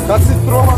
Kad si trova?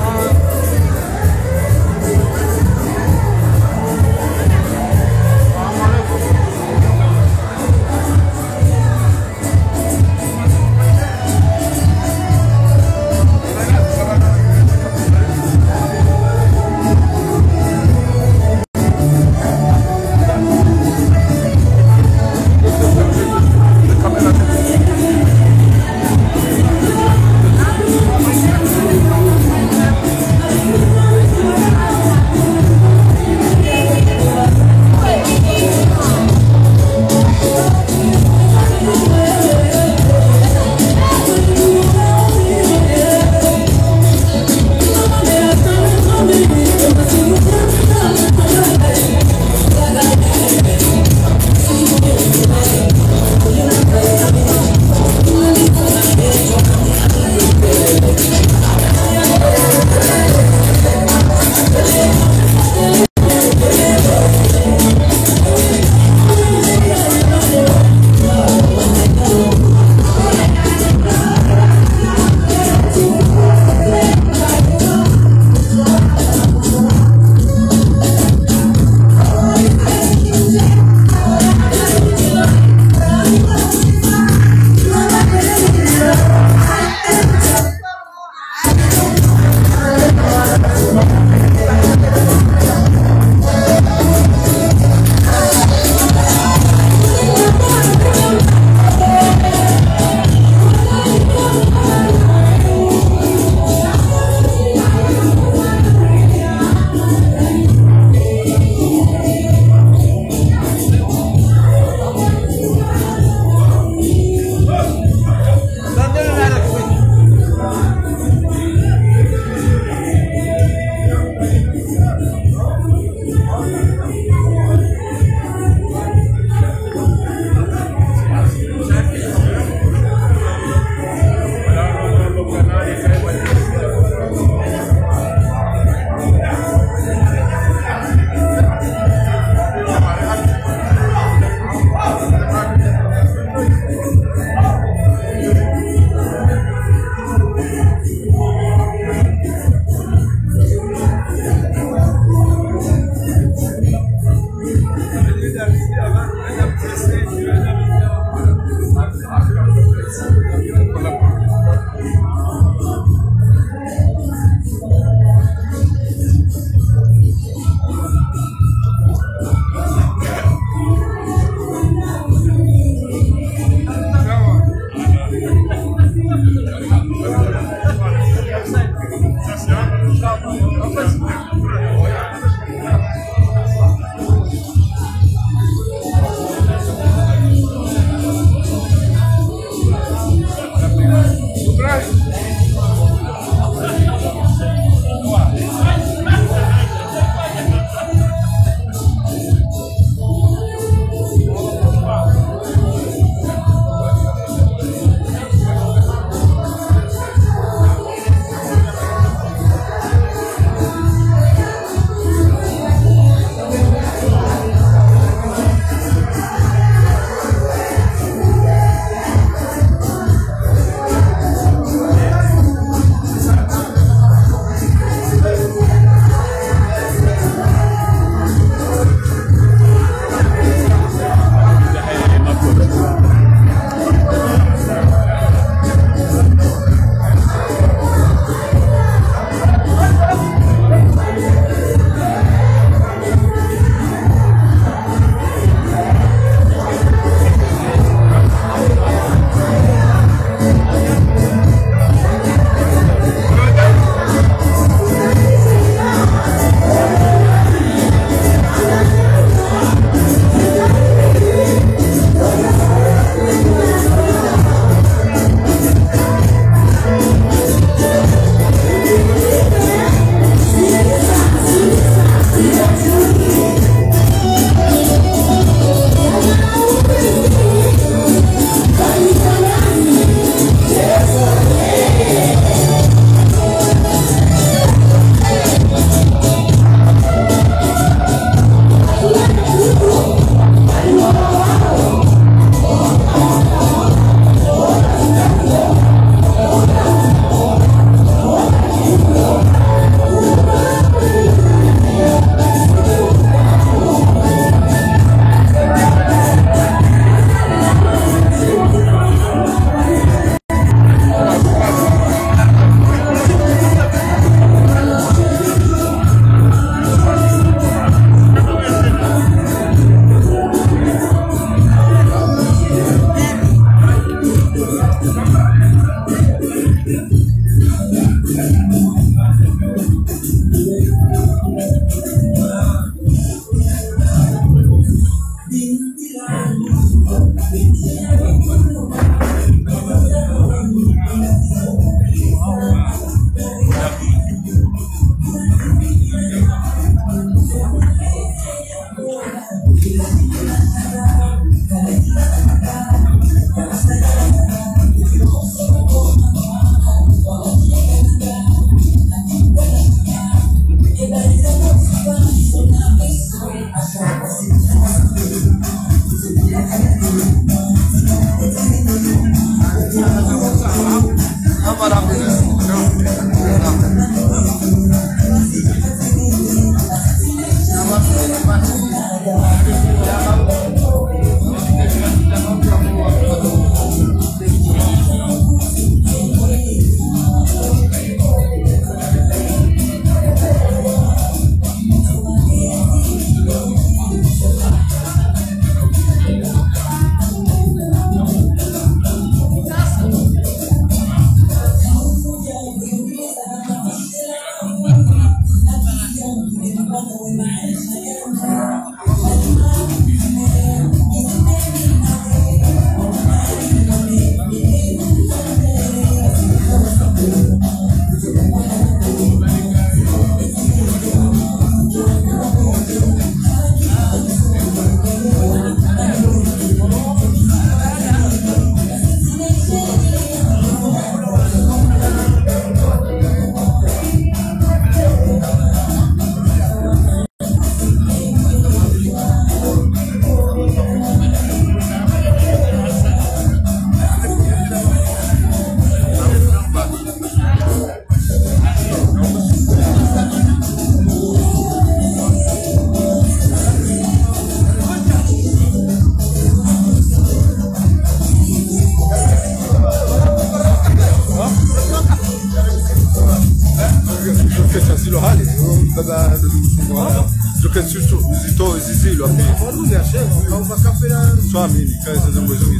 Kesha zilo hali kaza ndugu zoke susu zito zizilo api waruzi ya shefu kauva kafela swami kaza zangu hizo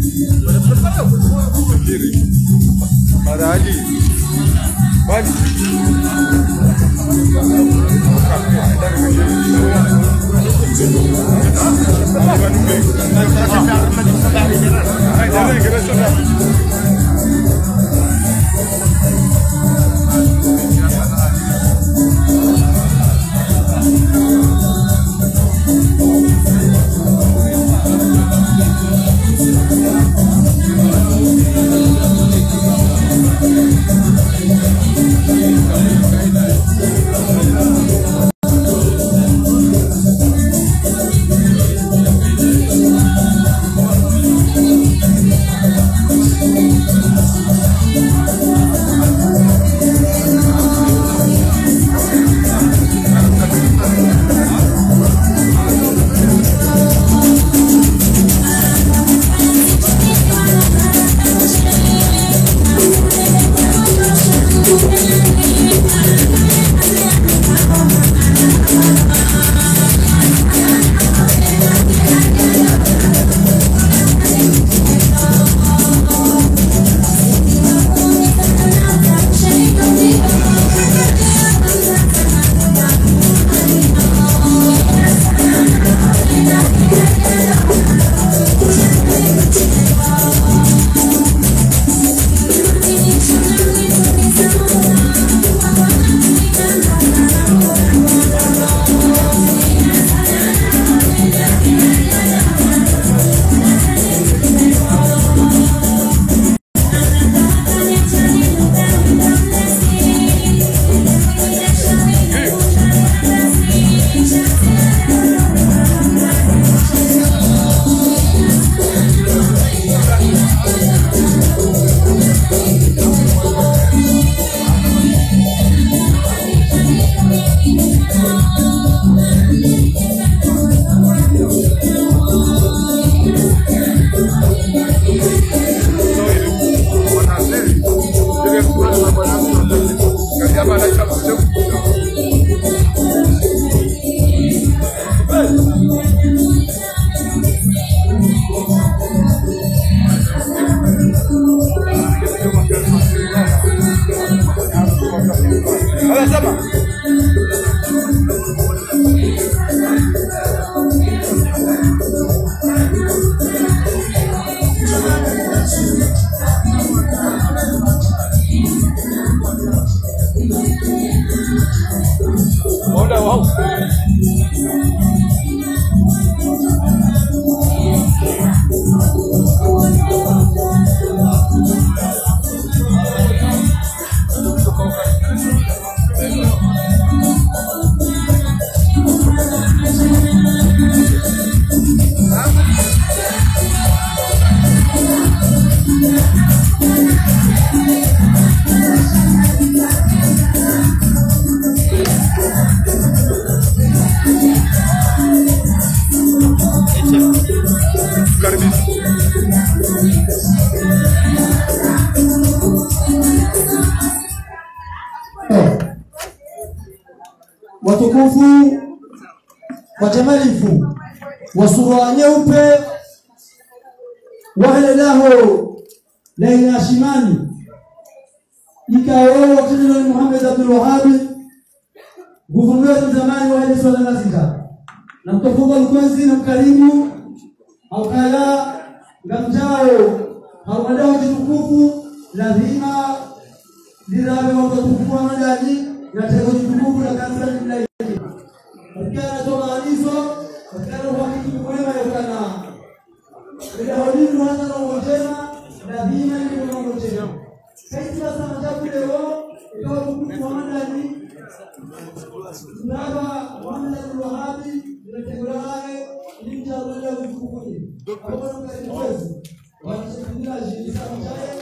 kiri marali bali watukufu watamalifu wasura nyeupe wale lao Leila Shimani ikao wakati Muhammad Abdul Wahhab guverneur zamani wa ile swala lazika na mtofuga mkwenzi na mkarimu aukala ngamjao hawadao tukufu lazima lirabe watukufu wa madani na tego tukufu la kanisa lillahi kana toka alizo kana wakati mwema yokana bila hadithi hata na wajema lazima ni wajema kaisi sana jambo leo ikawa tukufu wa madani Baba Muhammad Abdul Wahhab tunategulaye ili mtaangalia utukufu hapo kwa kwetu wanashikilia jini sana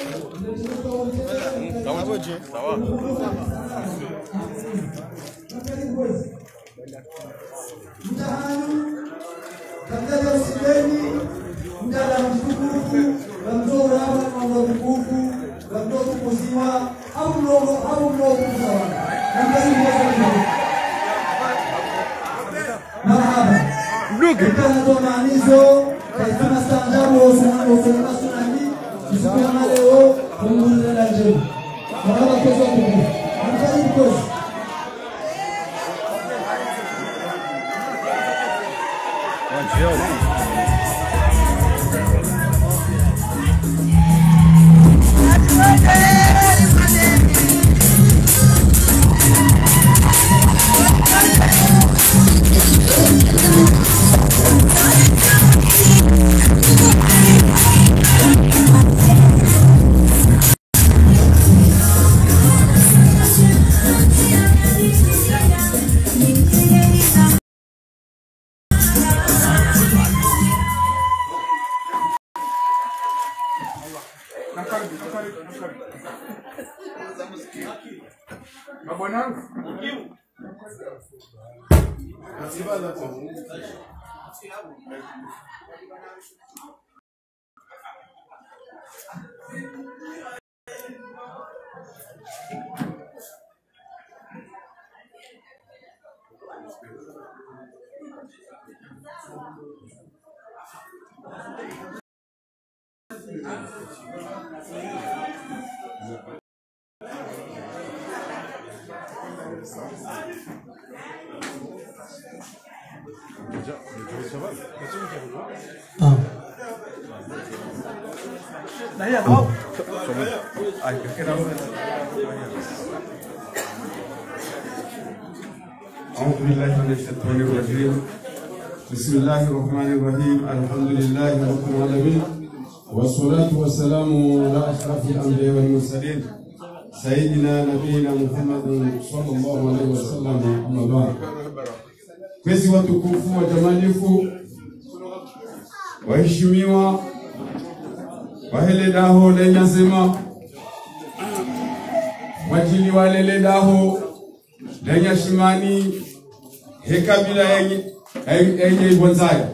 sawa mtahani katika usibeni mtala mtukufu mzora na mtukufu mtoto kuziwa au mdogo sawa Kwa maanizo kaisema standabu ufunga sunani kisukuwa leo kumbuza la njema maraba kesho kubu mtaji kozi أعوذ بالله من الشيطان الرجيم بسم الله الرحمن الرحيم الحمد لله رب العالمين والصلاة والسلام على أشرف الأنبياء والمرسلين سيدنا نبينا محمد صلى الله عليه وسلم أما بعد kwezi watukufu watamanifu waheshimiwa wahele daho lenyasema wajili walele daho lenya shimani hekabila yenye ibonzaya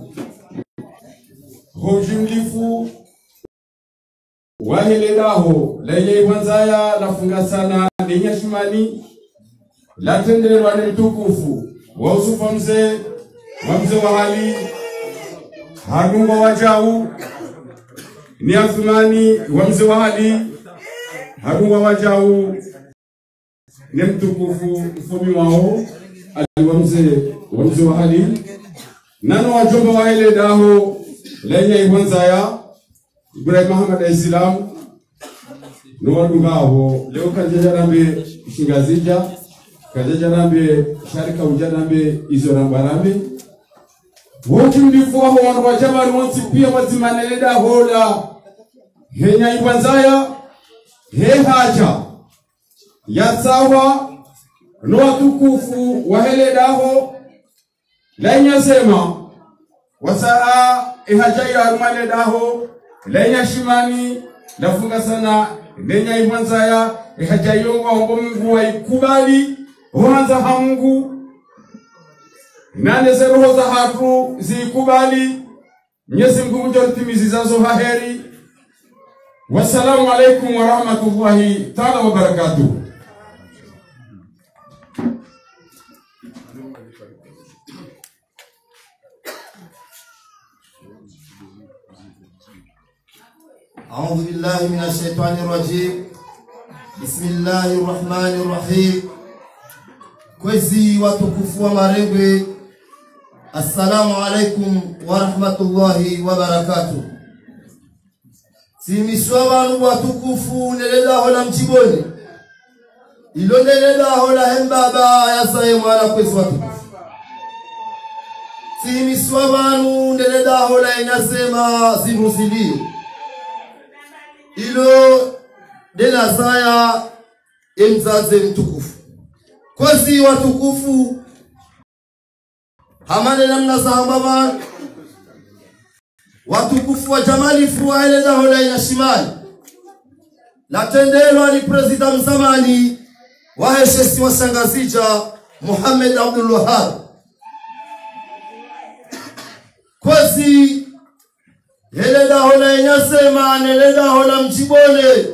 hojumlifu wahele daho lenya ibonzaya lafunga sana lenya shimani latendelwa ni mtukufu wa usufa mzee wa hali Harungo wajau ni Athmani wa mzee wa hali Harungo wajau ni mtukufu mfumi wao aliwa mzee wa hali nano wajomba wa ile daho lenye ibonzaya Ibrahim Muhammad Islam no wadungao leo kanjarambe shingazija kanjarambe sharika ujarambe izo rambarambe wote mlifuaho wanu wajabari wansi pia wazimaneleda hola henya ibonzaya he haja ya sawa no watukufu wahele daho lenya sema wasaa ihaja ya arumale daho lenya shimani lafunga sana lenya ibonzaya ihaja yongo ombo Mungu waikubali huanza hamungu nane zeroho za hatu zikubali Mwenyezi Mungu mjotimizi zazo haheri. Wassalamu alaikum wa rahmatullahi ta'ala wa barakatuh. أعوذ بالله من الشيطان الرجيم بسم الله الرحمن الرحيم kwezi watukufu wa Marengwe assalamu alaikum wa rahmatullahi wa barakatuh simiswa banu watukufu neleda hola mchiboni ilo neleda hola hembaba ya saye mwana kwezi watukufu simiswa banu neleda hola inasema zinuzili ilo dela saya emzaze mtukufu kwezi watukufu hamane namna sahaba watukufu wa jamali fuaile da hola ina shimali latendelo ni president mzamani wa heshesi wa sangazija Muhammad Abdul Wahab kwezi hele da hola inasema nele da hola mjibone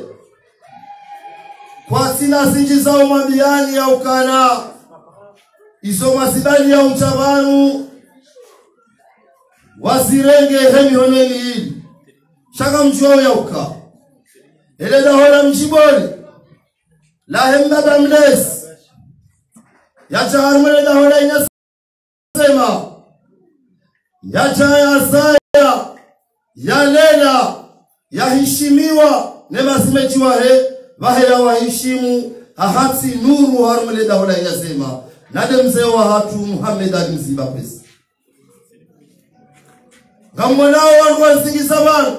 kwa sina zinji za umabiani ya ukana iso masibali ya uchabanu wazirenge hemi honeni hili shaka mchuo ya uka eleza hola mchiboli la hembaba mlesi ya chaharumele da hola inasema ya chaya saya ya lela ya hishimiwa nemasimechiwa he vahela wahishimu ahatsi nuru harumele da hola inasema nade mzee wa hatu Muhammad Ali Mziba pesa ngamwanao wangu wansingisa bana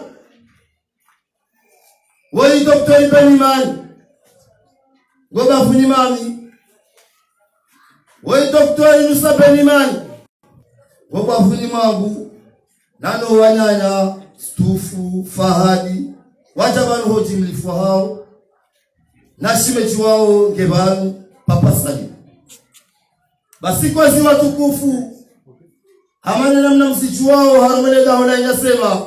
wali Dr. Benimani goba funimami wali Dr. Inusa Benimani goba funimagu nano wanyanya Stufu Fahadi wajabanu hoji mlifu hao nashimeji wao ngebanu Papa Salim basi kwa ziwa tukufu hamana namna msichu wao harumele da hola inasema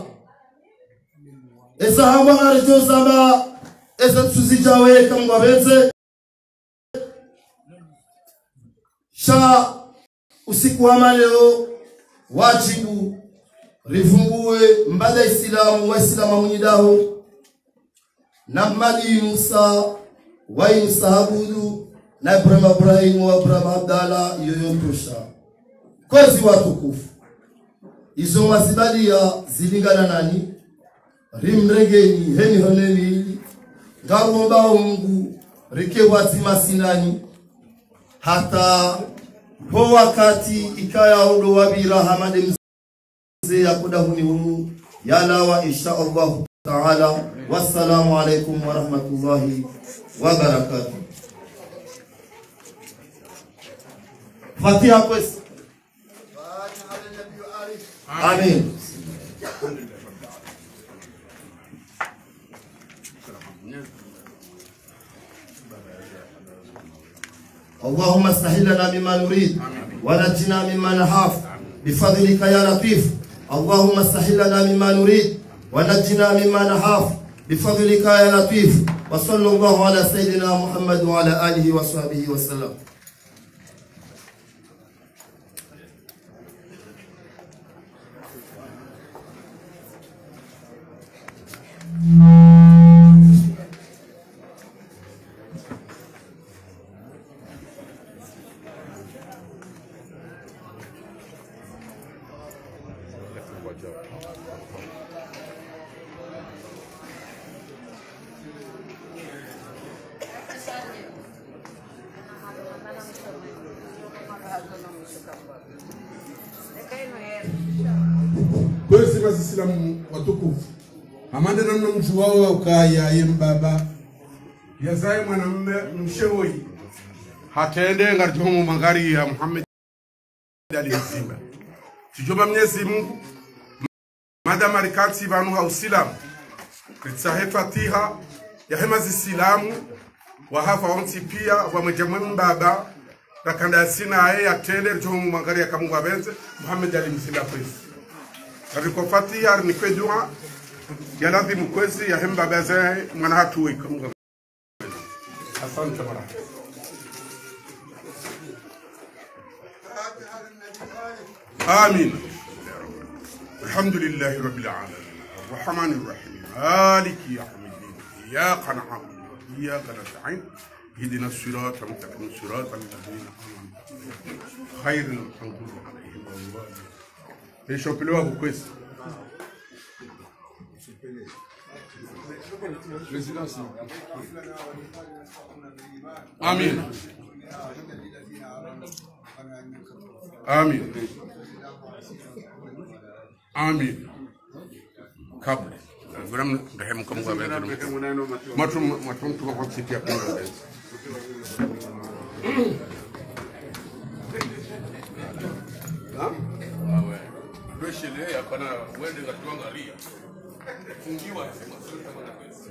esa hamba arjo samba esa tuzijawe kamwa benze sha usiku wa leo wajibu rifungue mbada Islamu wa Islamu munyidaho na mali Musa wa Musahabudu na Ibrahim wa Ibrahim Abdalla yoyotosha kozi watukufu izo masibalia zilingana nani rimregeni heni honeni ngabomba Mungu rike wazima sinani hata po wakati ikaya odo wabira hamade mzee yakuda huni hunu yala wa insha Allah ta'ala wassalamu alaikum wa rahmatullahi wa barakatuh. Fatiha kwesi. Amin. اللهم استحل لنا مما نريد ونجنا مما نخاف بفضلك يا لطيف. اللهم استحل لنا مما نريد ونجنا مما نخاف بفضلك يا لطيف. وصلى الله على سيدنا محمد وعلى آله وصحبه وسلم. Kwezi Waislamu watukufu amande namna mjuwao wa ukaya yembaba yazaye mwanamume mshewoi hatende ngarjumu mangari ya Muhammad Ali Mziba tujomba Mwenyezi Mungu madama rikati banu hausilamu kritsahe Fatiha ya hema zisilamu wa hafa onti pia wa mjamwe baba rakanda sina aye yatende jumu mangari ya kamungu abenze Muhammad Ali Mziba pesa Ariko Fatiha ni kwa dua ya lazima kwezi ya hemba bazae mwana hatu ikunga. Asante mara. Amin. Alhamdulillahi rabbil alamin. Arrahmanir rahim. Maliki yawmiddin. Iyyaka na'budu wa iyyaka nasta'in. Ihdina as-sirata al-mustaqim, siratal ladzina an'amta khairil maghdubi alayhim wal-dhalin. Eshopelewa kukwesi. Amin. Amin. Amin. Kabla. Guram dahem kamu gabe. Matum tu ko siti akon gabe. Shile ya kana wende ngatuangalia fungiwa sema sio kama na pesa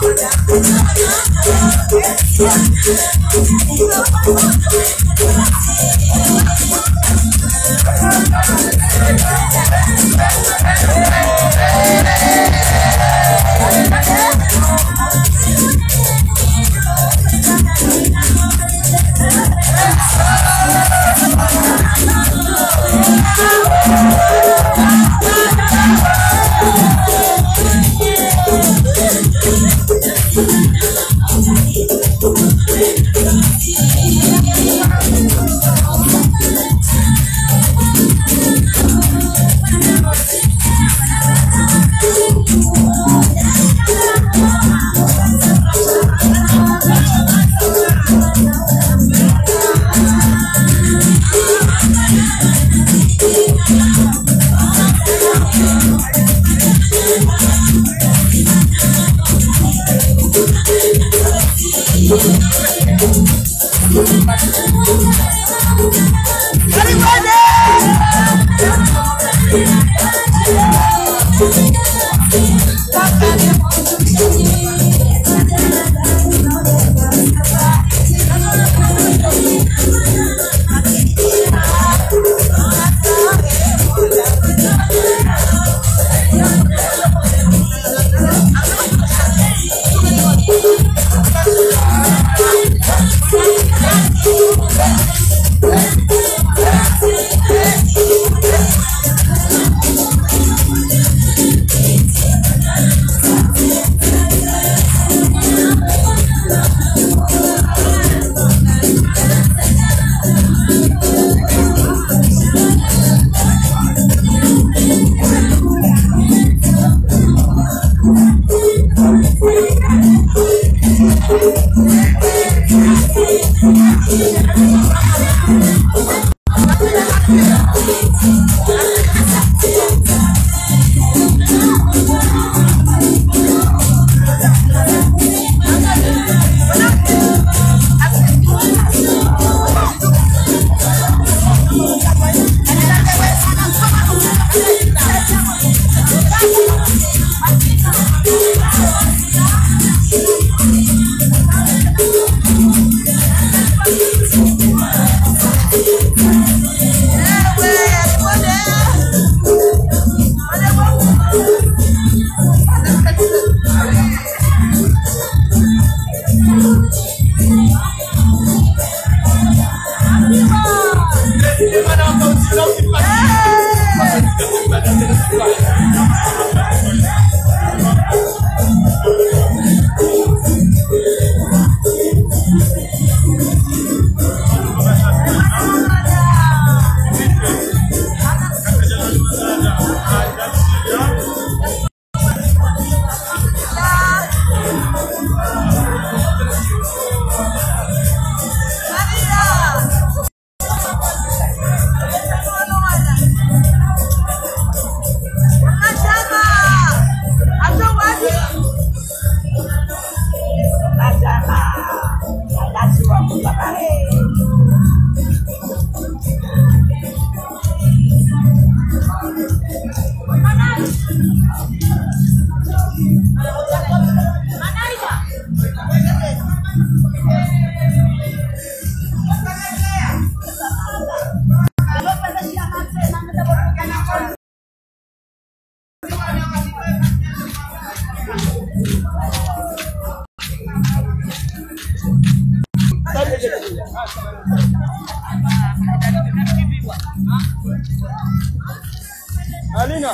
Alina.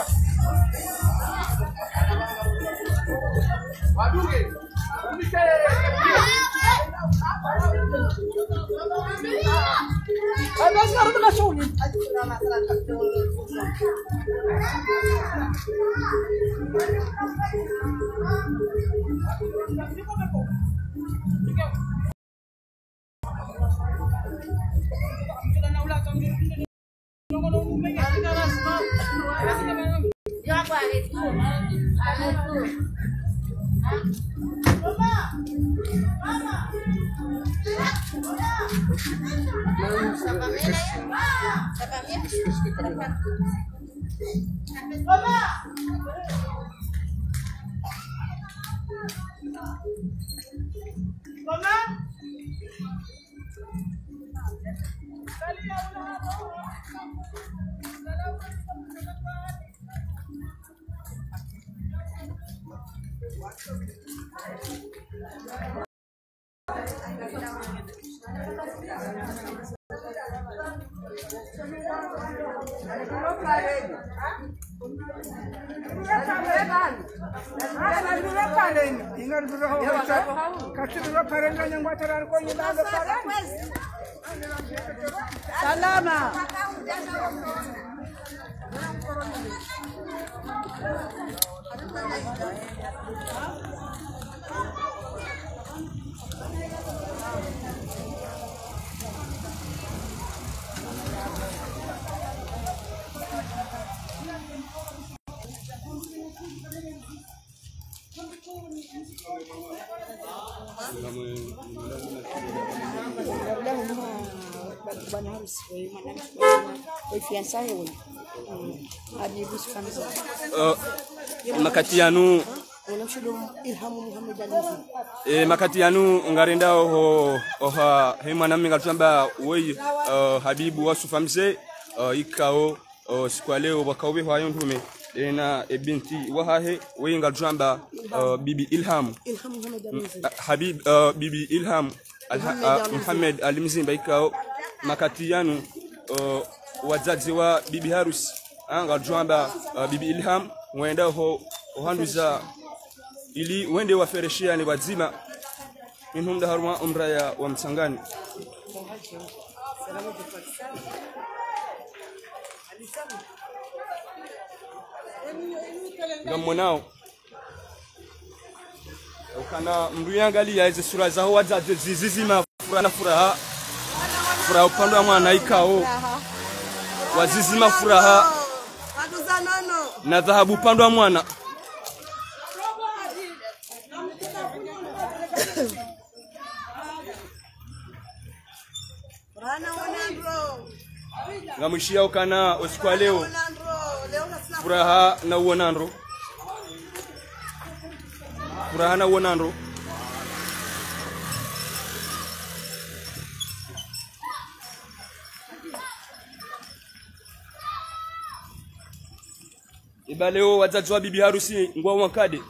Salama. Bwana harusi mwanamke fiansaye wewe hadi bishamza makati yanu unamshudu Ilhamu Muhammad Ali makati yanu ngarenda oha he mwanamke ngatamba wewe Habibu wasufamse ikao sikwaleo bakawe hayo ntume na ebinti wahahe wewe ngatamba bibi Ilham Muhammad Ali Habib bibi Ilham Muhammad Ali Mzimba ikao makati yanu wazazi wa bibi harusi anga jwamba bibi Ilham wenda ho ohanduza ili wende wafereshia ni wazima minhum haruma umra ya wa msangani ngamonao ukana mruyangalia hizo sura zao wazazi zizima furaha upande wa mwana ikao wazizima furaha na dhahabu upande wa mwana ngamwishia ukana usiku leo furaha na uonandro ibaleo wazazi wa bibi harusi ngwa wakade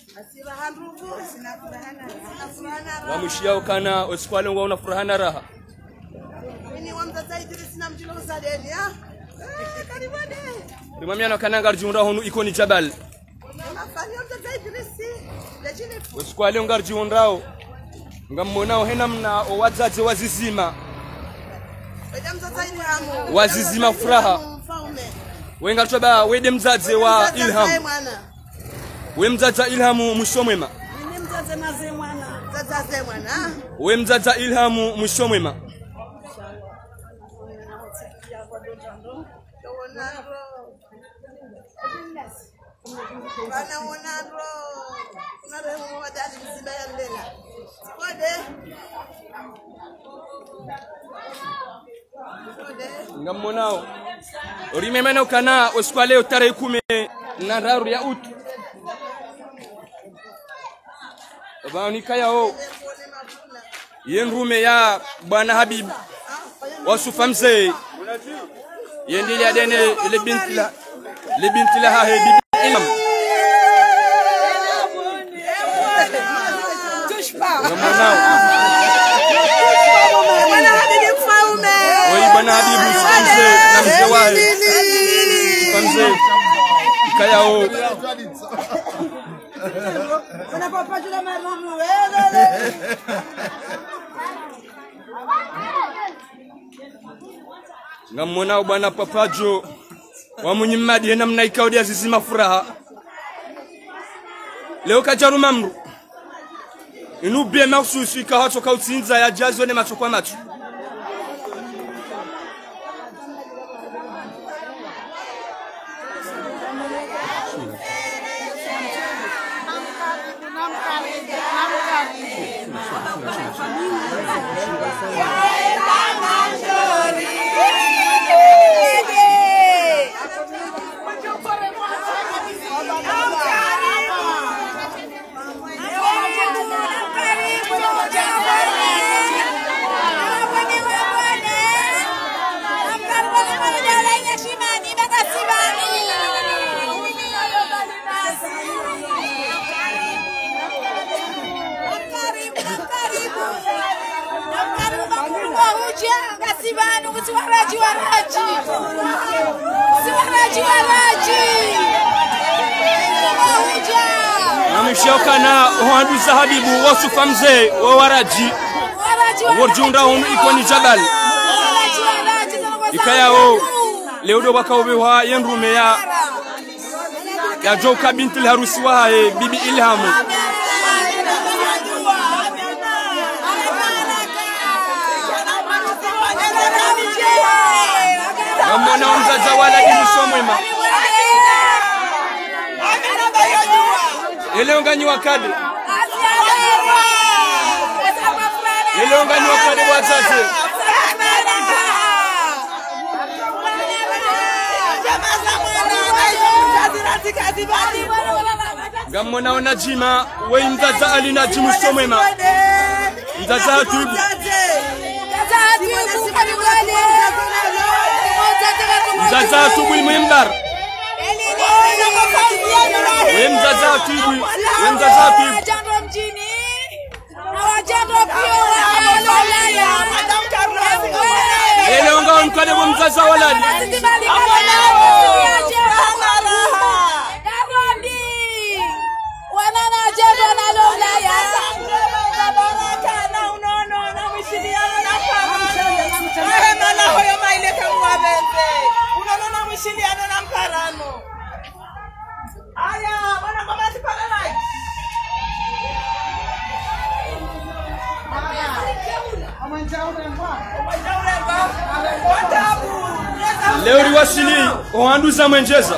wamshia ukana usikwale ngwa una furahana raha mimi wamzaza Idris na mjilo Sadeni karibuni rimamia na kananga rjunda honu ikoni jabal mafani wamzaza Idris lejini usikwale ngarji ondrao ngammonao hena mna wazazi wazizima mzaza Ilhamu wazizima furaha wenga toba wede mzazi wa Ilham we mzaza Ilhamu mushomwema mimi mzaza naze mwana mzaza mwana we mzaza Ilhamu mushomwema bana onandro unaremo wadali msiba ya mbela ngammonao rimemena kana oskwale tarehe 10 na raru ya utu bani kayao yenrume ya bwana Habib wasufamse yendili adene ile binti la hahe bibi Ilham ngammonao bwana Habib mfaume bwana Habib usufamse na mzee wae usufamse kayao unapapa jula maramu wewe ngammonao bwana papajo wa munyimadi na mnaikaudi azizima furaha leo kajaru mamru inubie maksusu ikahato kautsinza ya jazo ne macho kwa macho Vamos, Namshokana Wanduza Habibu wasufa mzee wa waraji warjunda honu ikoni jabal ikayao leo do bakaobewa yenrume ya Joka binti harusi wa Bibi Ilham Namona mzaza wala ilusomwema Eleonganyi wakade Eleonganyi wakade wazazi Gamona onajima we mzaza alina jimu somwema Mzaza hatuibu Mzaza hatuibu imwemdar we mzaza hatuibu we mzaza hatuibu Eleonga onkade wa mzaza waladi Leo riwasili Wanduza mwenjeza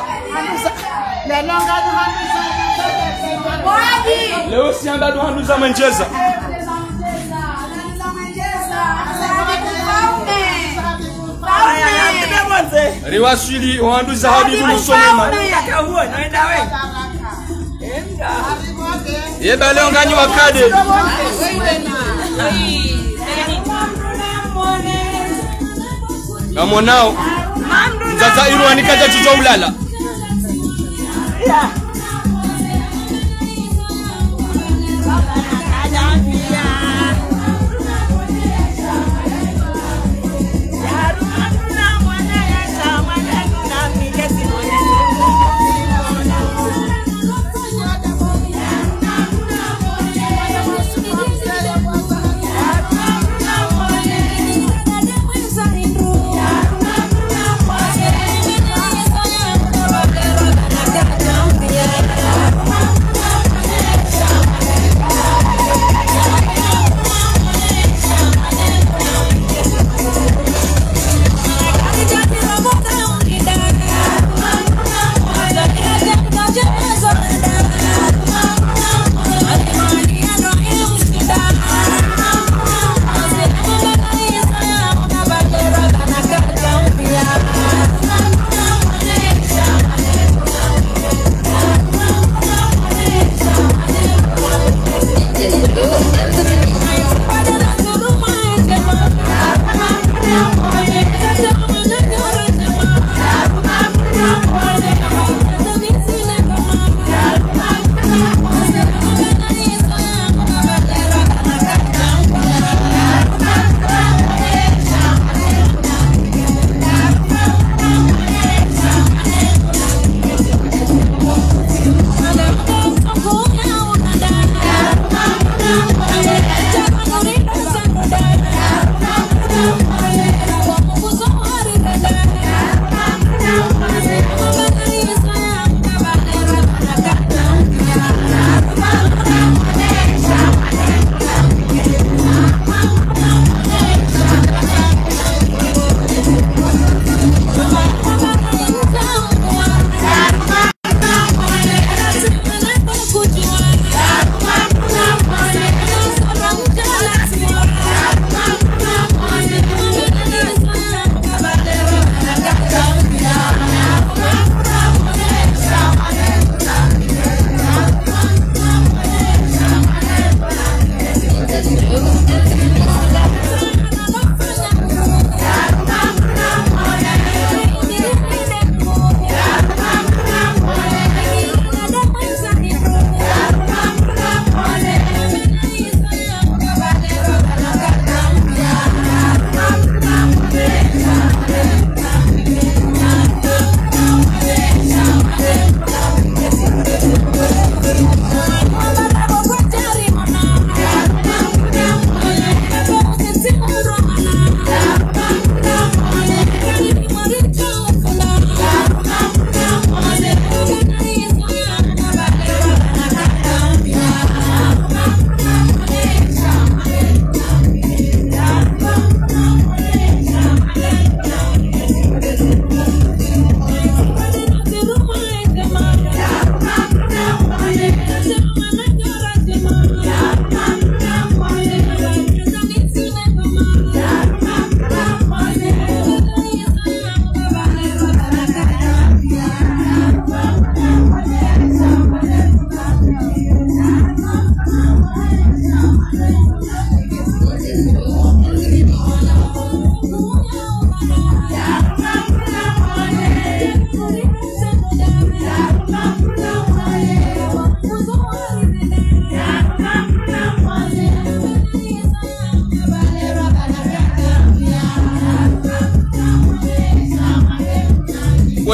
Leo sianda Wanduza mwenjeza riwasili Wanduza Habibu musomema Yeba leo nganyi wakade Gamonao Mzaza irwani kaja chujo ulala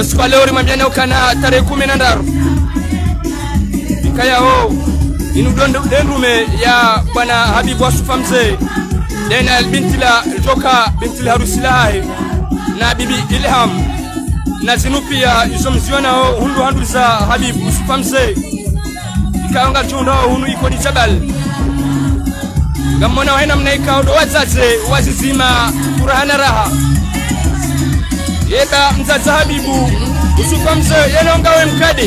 kwa leo rimambiana ukana tarehe 10 ikaya ho inu dendume ya bwana Habibu Asufa mzee dena binti la joka binti la harusi lahi na bibi Ilham na zinupia izo mziona ho hundu handu za Habibu Asufa mzee ikaanga chunda hunu iko ni jabal gamona wena mnaika ndo wazaze wazizima furahana raha yeba mzaza Habibu Asufa mzee yenonga we mkade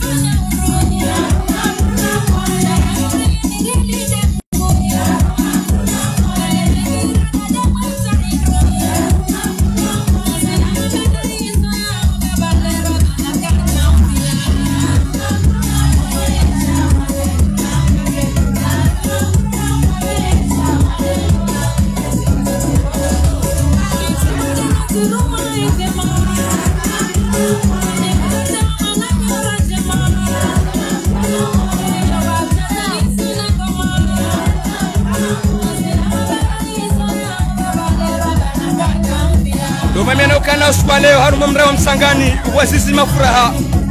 Domamena ukana usiku leo haruma mrao msangani wasisi mafuraha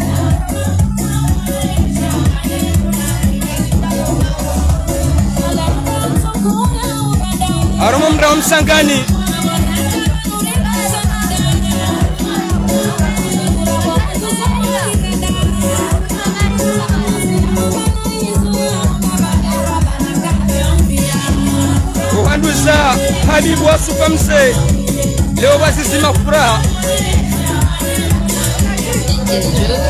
haruma mrao msangani uhanduza Habibu Asufa mzee leo wasisi mafuraha